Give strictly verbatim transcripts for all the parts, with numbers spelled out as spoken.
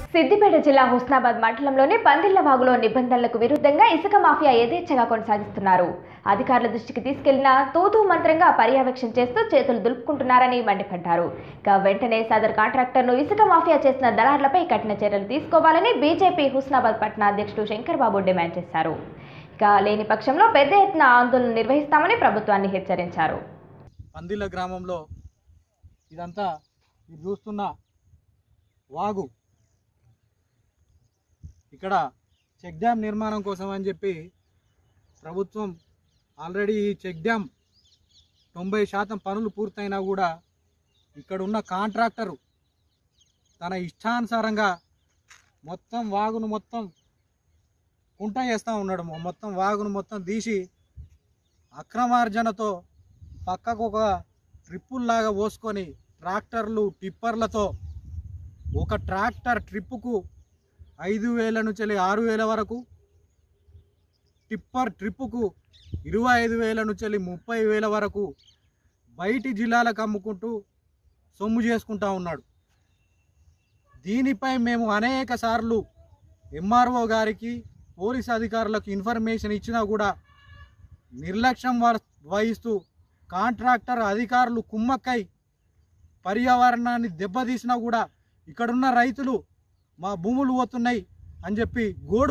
సిద్దిపేట జిల్లా హుస్నాబాద్ మండలంలోని పందిళ్లవాగులో నిబంధనలకు విరుద్ధంగా ఇసుక మాఫియా యథేచ్ఛగా కొనసాగిస్తున్నారు. అధికారుల దృష్టికి తీసుకెళ్లిన తూతూ మంత్రంగా పర్యవేక్షణ చేస్తూ చేతులు దులుపుకుంటున్నారని మండిపడ్డారు. ఇక వెంటనే సదర్ కాంట్రాక్టర్ను ఇసుక మాఫియా చేసిన దళారులపై కఠిన చర్యలు తీసుకోవాలని బీజేపీ హుస్నాబాద్ పట్టణ అధ్యక్షుడు శంకర్ బాబు డిమాండ్ చేశారు. ఇక లేని పక్షంలో పెద్ద ఎత్తున ఆందోళన నిర్వహిస్తామని ప్రభుత్వాన్ని హెచ్చరించారు. పందిళ్ళ గ్రామంలో ఇదంతా మీరు చూస్తున్న వాగు, ఇక్కడ చెక్ డ్యామ్ నిర్మాణం కోసం అని చెప్పి ప్రభుత్వం ఆల్రెడీ ఈ చెక్ డ్యామ్ తొంభై శాతం పనులు పూర్తయినా కూడా ఇక్కడ ఉన్న కాంట్రాక్టరు తన ఇష్టానుసారంగా మొత్తం వాగును మొత్తం కుంట చేస్తూ ఉన్నాడు. మొత్తం వాగును మొత్తం తీసి అక్రమార్జనతో పక్కకు ఒక ట్రిప్పుల్లాగా పోసుకొని ట్రాక్టర్లు టిప్పర్లతో ఒక ట్రాక్టర్ ట్రిప్పుకు ఐదు వేల నుంచి ఆరు వేల వరకు, టిప్పర్ ట్రిప్పుకు ఇరవై ఐదు వేల నుంచి ముప్పై వేల వరకు బయటి జిల్లాలకు అమ్ముకుంటూ సొమ్ము చేసుకుంటా ఉన్నాడు. దీనిపై మేము అనేక సార్లు ఎంఆర్ఓ గారికి, పోలీస్ అధికారులకు ఇన్ఫర్మేషన్ ఇచ్చినా కూడా నిర్లక్ష్యం వహిస్తూ కాంట్రాక్టర్ అధికారులు కుమ్మక్కై పర్యావరణాన్ని దెబ్బతీసినా కూడా ఇక్కడున్న రైతులు మా భూములు పోతున్నాయి అని చెప్పి గోడు.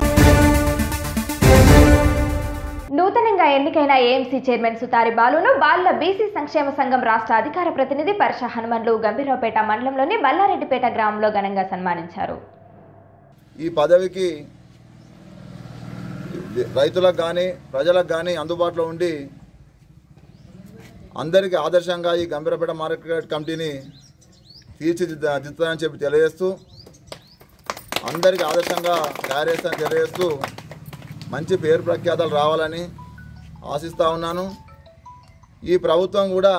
నూతనంగా ఎన్నికైన ఏఎంసీ చైర్మన్ సుతారి బాలును బాలుల బీసీ సంక్షేమ సంఘం రాష్ట్ర అధికార ప్రతినిధి పర్ష హనుమన్లు గంభీరావుపేట మండలంలోని బల్లారెడ్డిపేట గ్రామంలో ఘనంగా సన్మానించారు. ఈ పదవికి రైతులకు కానీ ప్రజలకు కానీ అందుబాటులో ఉండి అందరికీ ఆదర్శంగా ఈ గంభీరావుపేట మార్కెట్ కమిటీని తీర్చిదిద్దాలని చెప్పి తెలియజేస్తూ, అందరికీ ఆదర్శంగా తయారు చేస్తానని తెలియజేస్తూ మంచి పేరు ప్రఖ్యాతలు రావాలని ఆశిస్తూ ఉన్నాను. ఈ ప్రభుత్వం కూడా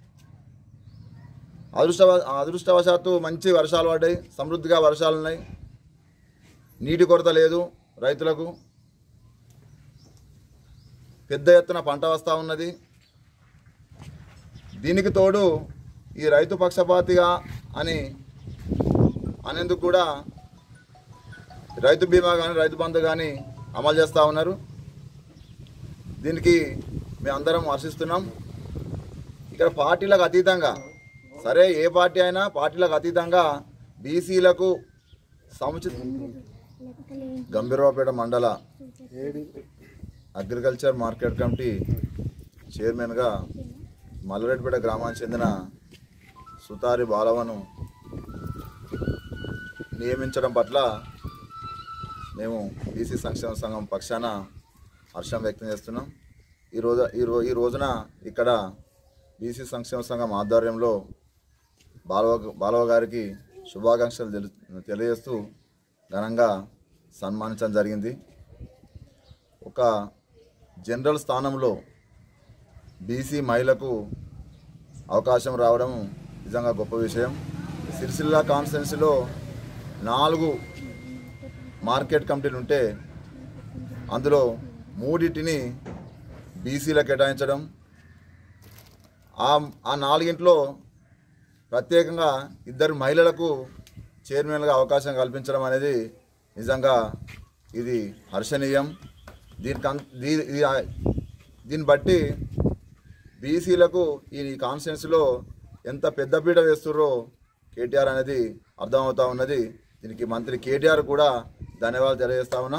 అదృష్టవ అదృష్టవశాత్తు మంచి వర్షాలు పడ్డాయి, సమృద్ధిగా వర్షాలు ఉన్నాయి, నీటి కొరత లేదు, రైతులకు పెద్ద ఎత్తున పంట వస్తూ ఉన్నది. దీనికి తోడు ఈ రైతు పక్షపాతిగా అని అనేందుకు కూడా రైతు బీమా కానీ రైతు బంధు కానీ అమలు చేస్తూ ఉన్నారు. దీనికి మేమందరం హర్షిస్తున్నాం. ఇక్కడ పార్టీలకు అతీతంగా, సరే ఏ పార్టీ అయినా పార్టీలకు అతీతంగా బీసీలకు సముచిత గంభీరావుపేట మండల అగ్రికల్చర్ మార్కెట్ కమిటీ చైర్మన్గా మల్లారెడ్డిపేట గ్రామానికి చెందిన సుతారి బాలవను నియమించడం పట్ల మేము బీసీ సంక్షేమ సంఘం పక్షాన హర్షం వ్యక్తం చేస్తున్నాం. ఈరోజు ఈరో ఈ రోజున ఇక్కడ బీసీ సంక్షేమ సంఘం ఆధ్వర్యంలో బాలవ బాలవ గారికి శుభాకాంక్షలు తెలి తెలియజేస్తూ ఘనంగా సన్మానించడం జరిగింది. ఒక జనరల్ స్థానంలో బీసీ మహిళకు అవకాశం రావడం నిజంగా గొప్ప విషయం. సిరిసిల్ల కాన్స్టిట్యున్సీలో నాలుగు మార్కెట్ కమిటీలు ఉంటే అందులో మూడింటిని బీసీలకు కేటాయించడం, ఆ ఆ నాలుగింట్లో ప్రత్యేకంగా ఇద్దరు మహిళలకు చైర్మన్గా అవకాశం కల్పించడం అనేది నిజంగా ఇది హర్షణీయం. దీనికి దీన్ని బట్టి బీసీలకు ఈ కాన్స్టిట్యున్సీలో ఎంత పెద్దపీట వేస్తుర్రో కేటీఆర్ అనేది అర్థమవుతూ ఉన్నది. దీనికి మంత్రి కేటీఆర్ కూడా ధన్యవాదాలు తెలియజేస్తూ ఉన్నాం.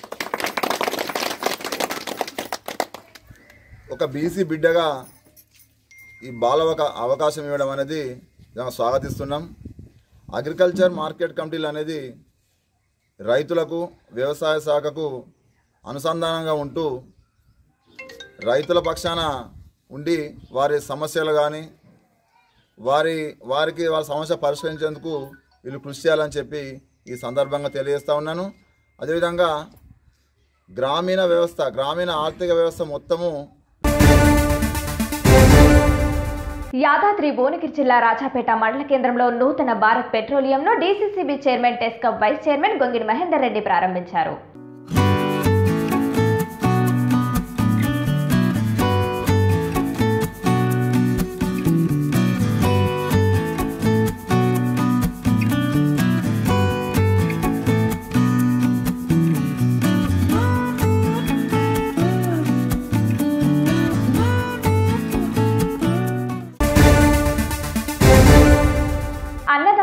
ఒక బీసీ బిడ్డగా ఈ బాలవక అవకాశం ఇవ్వడం అనేది స్వాగతిస్తున్నాం. అగ్రికల్చర్ మార్కెట్ కమిటీలు అనేది రైతులకు, వ్యవసాయ శాఖకు అనుసంధానంగా ఉంటూ రైతుల పక్షాన ఉండి వారి సమస్యలు కానీ వారి వారికి వారి సమస్య పరిష్కరించేందుకు వీళ్ళు కృషి చేయాలని చెప్పి ఈ సందర్భంగా తెలియజేస్తూ ఉన్నాను. అదేవిధంగా గ్రామీణ వ్యవస్థ, గ్రామీణ ఆర్థిక వ్యవస్థ మొత్తము యాదాద్రి భువనగిరి జిల్లా రాజాపేట మండల కేంద్రంలో నూతన భారత్ పెట్రోలియంను DCCB chairman TESCAB vice chairman Gongidi Mahender Reddy ప్రారంభించారు.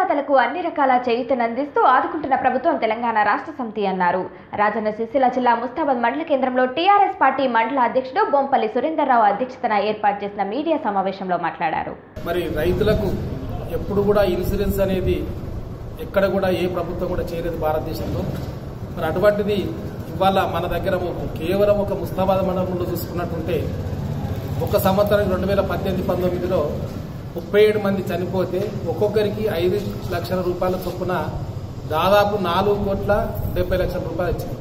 అన్నదాతలకు అన్ని రకాల చేయూతనందిస్తూ ఆదుకుంటున్న ప్రభుత్వం తెలంగాణ రాష్ట్ర సమితి అన్నారు. రాజన్న సిరిసిల్ల జిల్లా ముస్తాబాద్ మండల కేంద్రంలో టీఆర్ఎస్ పార్టీ మండల అధ్యక్షుడు బొంపల్లి సురేందర్రావు అధ్యక్షతన ఏర్పాటు చేసిన మీడియా సమావేశంలో మాట్లాడారు. మరి రైతులకు ఎప్పుడు కూడా ఇన్సూరెన్స్ అనేది ఎక్కడ కూడా ఏ ప్రభుత్వం కూడా చేయలేదు భారతదేశంలో. మరి అటువంటిది ఇవాళ మన దగ్గర కేవలం ఒక ముస్తాబాద్ మండలంలో చూసుకున్నట్టుంటే ఒక సంవత్సరం రెండు వేల పద్దెనిమిది పంతొమ్మిదిలో ముప్పై ఏడు మంది చనిపోతే ఒక్కొక్కరికి ఐదు లక్షల రూపాయల చొప్పున దాదాపు నాలుగు కోట్ల డెబ్బై లక్షల రూపాయలు వచ్చినాయి.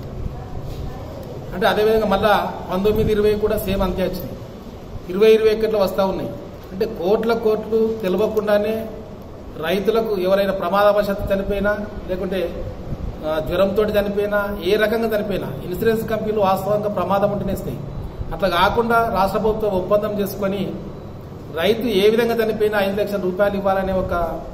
అంటే అదేవిధంగా మళ్ళా పంతొమ్మిది ఇరవై కూడా సేమ్ అంతే వచ్చినాయి. ఇరవై ఇరవై ఒకటిలో వస్తూ ఉన్నాయి. అంటే కోట్ల కోట్లు తెలియకుండానే రైతులకు ఎవరైనా ప్రమాదవశాత్తు చనిపోయినా లేకుంటే జ్వరంతో చనిపోయినా ఏ రకంగా చనిపోయినా ఇన్సూరెన్స్ కంపెనీలు వాస్తవంగా ప్రమాదం ఉంటేనే ఇస్తాయి. అట్లా కాకుండా రాష్ట్ర ప్రభుత్వం ఒప్పందం చేసుకొని రైతు ఏ విధంగా చనిపోయినా ఐదు లక్షల రూపాయలు ఇవ్వాలనే ఒక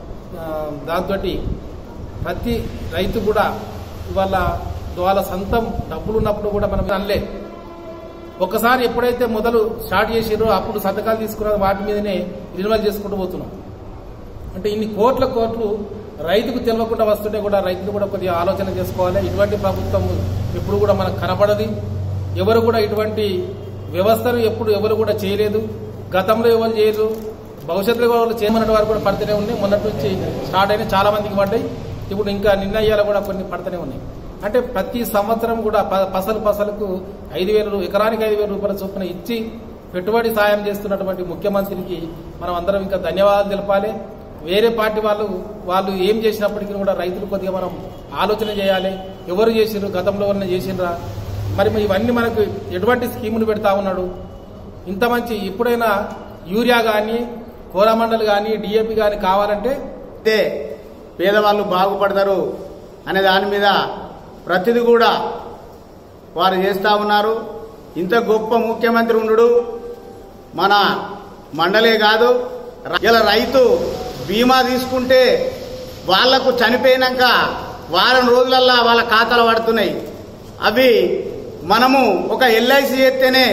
దాంతో ప్రతి రైతు కూడా ఇవాళ వాళ్ళ సొంతం డబ్బులు ఉన్నప్పుడు కూడా మనం అనలే. ఒకసారి ఎప్పుడైతే మొదలు స్టార్ట్ చేసారో అప్పుడు సంతకాలు తీసుకున్న వాటి మీదనే రిన్యువల్ చేసుకుంటూ పోతున్నాం. అంటే ఇన్ని కోట్ల కోట్లు రైతుకు తెలియకుండా వస్తుంటే కూడా రైతులు కూడా కొద్దిగా ఆలోచన చేసుకోవాలి. ఇటువంటి ప్రభుత్వం ఎప్పుడు కూడా మనకు కనపడది. ఎవరు కూడా ఇటువంటి వ్యవస్థను ఎప్పుడు ఎవరు కూడా చేయలేదు. గతంలో ఎవరు చేయలేదు, భవిష్యత్తులో ఎవరు చేయమన్నట్టు వారు కూడా పడుతూనే ఉన్నాయి. మొన్నటి నుంచి స్టార్ట్ అయినా చాలా మందికి పడ్డాయి. ఇప్పుడు ఇంకా నిర్ణయాలు కూడా కొన్ని పడుతూనే ఉన్నాయి. అంటే ప్రతి సంవత్సరం కూడా పసలు పసలకు ఐదు వేలు ఎకరానికి ఐదు వేల రూపాయల చొప్పున ఇచ్చి పెట్టుబడి సాయం చేస్తున్నటువంటి ముఖ్యమంత్రికి మనం అందరం ఇంకా ధన్యవాదాలు తెలపాలి. వేరే పార్టీ వాళ్ళు వాళ్ళు ఏం చేసినప్పటికీ కూడా రైతులు కొద్దిగా మనం ఆలోచన చేయాలి. ఎవరు చేసిరు, గతంలో ఎవరైనా చేసినరా, మరి ఇవన్నీ మనకు ఎటువంటి స్కీములు పెడతా ఉన్నాడు. ఇంత మంచి ఎప్పుడైనా యూరియా కానీ కోరమండలు కానీ డిఏపి కానీ కావాలంటే పేదవాళ్ళు బాగుపడతారు అనే దాని మీద ప్రతిదీ కూడా వారు చేస్తూ ఉన్నారు. ఇంత గొప్ప ముఖ్యమంత్రి ఉండడు మన మండలే కాదు. ఇలా రైతు బీమా తీసుకుంటే వాళ్లకు చనిపోయినాక వారం రోజులల్లా వాళ్ళ ఖాతాలు పడుతున్నాయి. అవి మనము ఒక ఎల్ఐసి చేస్తేనే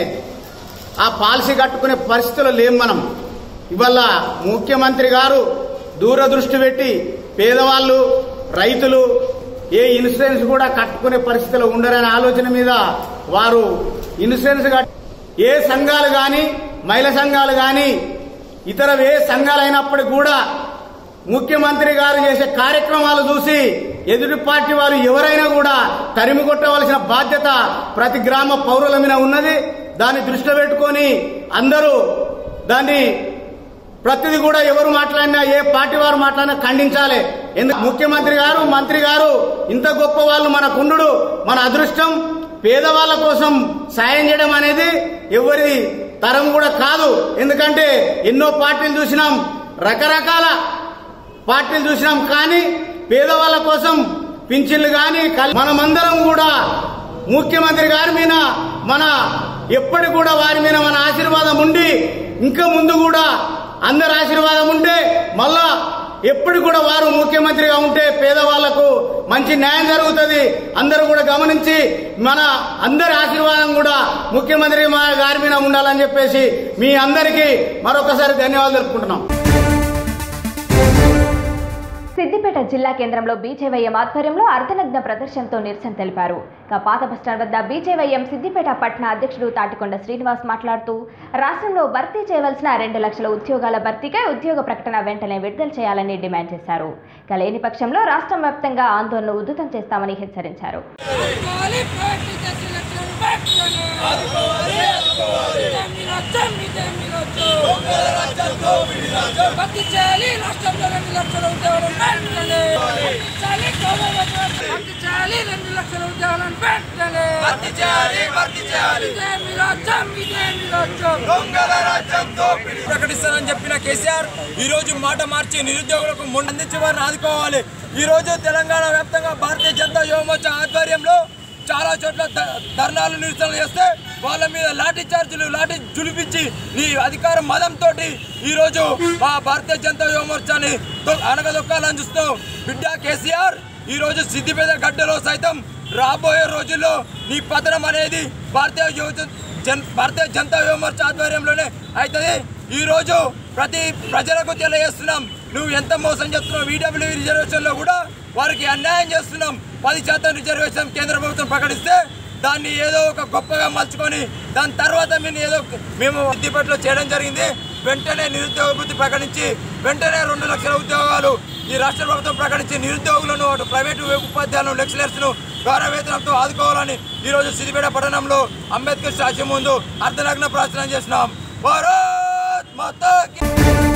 ఆ పాలసీ కట్టుకునే పరిస్థితులు లేం. మనం ఇవాళ ముఖ్యమంత్రి గారు దూరదృష్టి పెట్టి పేదవాళ్ళు రైతులు ఏ ఇన్సూరెన్స్ కూడా కట్టుకునే పరిస్థితులు ఉండరనే ఆలోచన మీద వారు ఇన్సూరెన్స్ ఏ సంఘాలు కానీ మహిళా సంఘాలు కానీ ఇతర ఏ సంఘాలైనప్పటికీ కూడా ముఖ్యమంత్రి గారు చేసే కార్యక్రమాలు చూసి ఎదుటి పార్టీ వారు ఎవరైనా కూడా తరిమి కొట్టవలసిన బాధ్యత ప్రతి గ్రామ పౌరుల మీద ఉన్నది. దాన్ని దృష్టిలో పెట్టుకొని అందరూ దాన్ని ప్రతిదీ కూడా ఎవరు మాట్లాడినా ఏ పార్టీ వారు మాట్లాడినా ఖండించాలి. ఎందుకు ముఖ్యమంత్రి గారు మంత్రి గారు ఇంత గొప్ప వాళ్ళు మనకుండు మన అదృష్టం. పేదవాళ్ల కోసం సాయం చేయడం అనేది ఎవరి తరం కూడా కాదు. ఎందుకంటే ఎన్నో పార్టీలు చూసినాం, రకరకాల పార్టీలు చూసినాం, కానీ పేదవాళ్ల కోసం పింఛన్లు కానీ మనమందరం కూడా ముఖ్యమంత్రి గారి మీద మన ఎప్పటి కూడా వారి మీద మన ఆశీర్వాదం ఉండి ఇంకా ముందు కూడా అందరి ఆశీర్వాదం ఉంటే మళ్ళా ఎప్పుడు కూడా వారు ముఖ్యమంత్రిగా ఉంటే పేదవాళ్లకు మంచి న్యాయం జరుగుతుంది. అందరూ కూడా గమనించి మన అందరి ఆశీర్వాదం కూడా ముఖ్యమంత్రి గారి మీద ఉండాలని చెప్పేసి మీ అందరికీ మరొకసారి ధన్యవాదాలు తెలుపుకుంటున్నాం. సిద్దిపేట జిల్లా కేంద్రంలో బీజేవైఎం ఆధ్వర్యంలో అర్ధనగ్న ప్రదర్శనతో నిరసన తెలిపారు. పాత బస్టాండ్ వద్ద బీజేవైఎం సిద్దిపేట పట్టణ అధ్యక్షుడు తాటికొండ శ్రీనివాస్ మాట్లాడుతూ రాష్ట్రంలో భర్తీ చేయవలసిన రెండు లక్షల ఉద్యోగాల భర్తీకై ఉద్యోగ ప్రకటన వెంటనే విడుదల చేయాలని డిమాండ్ చేశారు. లేని పక్షంలో రాష్ట్రం వ్యాప్తంగా ఆందోళన ఉధృతం చేస్తామని హెచ్చరించారు. ప్రకటిస్తానని చెప్పిన కేసీఆర్ ఈ రోజు మాట మార్చి నిరుద్యోగులకు ముందందించి వారిని ఆదుకోవాలి. ఈ రోజు తెలంగాణ వ్యాప్తంగా భారతీయ జనతా యువమోర్చా ఆధ్వర్యంలో చాలా చోట్ల ధర్నాలు నిరసనలు చేస్తే వాళ్ళ మీద లాఠీ చార్జీలు లాఠీ జులిపించి నీ అధికార మదంతో ఈరోజు మా భారతీయ జనతా యువమోర్చాని అనగదొక్కాలని చూస్తూ బిడ్డ కేసీఆర్ ఈరోజు సిద్దిపేట గడ్డలో సైతం రాబోయే రోజుల్లో నీ పతనం అనేది భారతీయ యువ భారతీయ జనతా యువమోర్చా ఆధ్వర్యంలోనే అవుతుంది. ఈరోజు ప్రతి ప్రజలకు తెలియజేస్తున్నాం, నువ్వు ఎంత మోసం చేస్తున్నావు. ఈడబ్ల్యూ రిజర్వేషన్లో కూడా వారికి అన్యాయం చేస్తున్నాం. పది శాతం రిజర్వేషన్ కేంద్ర ప్రభుత్వం ప్రకటిస్తే దాన్ని ఏదో ఒక గొప్పగా మలుచుకొని దాని తర్వాత మేము ఏదో మేము సిద్దిపేటలో చేయడం జరిగింది. వెంటనే నిరుద్యోగ వృత్తి ప్రకటించి వెంటనే రెండు లక్షల ఉద్యోగాలు ఈ రాష్ట్ర ప్రభుత్వం ప్రకటించి నిరుద్యోగులను ప్రైవేటు ఉపాధ్యాయులను లెక్చరర్స్ను గౌరవ వేతనంతో ఆదుకోవాలని ఈరోజు సిద్దిపేట పట్టణంలో అంబేద్కర్ స్టాచ్యూ ముందు అర్ధనగ్న ప్రార్థన చేసినాం. భారత్ మాతా కీ